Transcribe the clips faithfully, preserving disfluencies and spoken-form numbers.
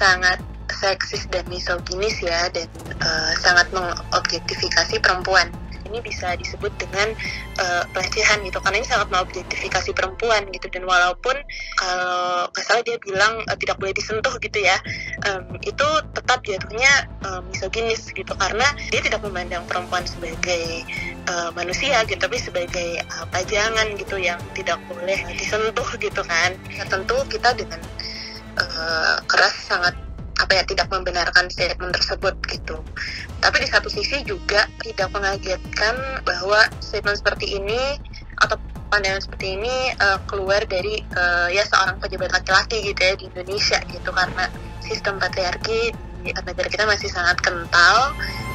sangat seksis dan misoginis ya, dan uh, sangat mengobjektifikasi perempuan. Ini bisa disebut dengan uh, pelecehan gitu, karena ini sangat mengobjektifikasi perempuan gitu. Dan walaupun kalau nggak salah dia bilang uh, tidak boleh disentuh gitu ya, um, itu tetap jatuhnya uh, misoginis gitu, karena dia tidak memandang perempuan sebagai uh, manusia gitu, tapi sebagai uh, pajangan gitu yang tidak boleh disentuh gitu kan. Nah, tentu kita dengan uh, keras sangat apa ya tidak membenarkan statement tersebut gitu. Tapi di satu sisi juga tidak mengagetkan bahwa statement seperti ini atau pandangan seperti ini uh, keluar dari uh, ya seorang pejabat laki-laki gitu ya di Indonesia gitu, karena sistem patriarki di negara kita masih sangat kental.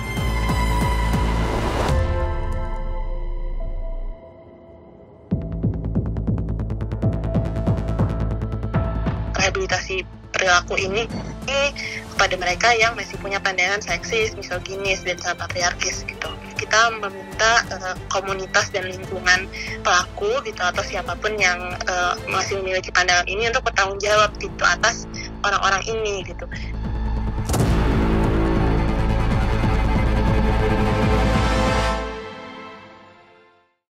Rehabilitasi perilaku ini kepada mereka yang masih punya pandangan seksis, misoginis, dan sangat patriarkis gitu. Kita meminta uh, komunitas dan lingkungan pelaku gitu, atau siapapun yang uh, masih memiliki pandangan ini untuk bertanggung jawab gitu atas orang-orang ini gitu.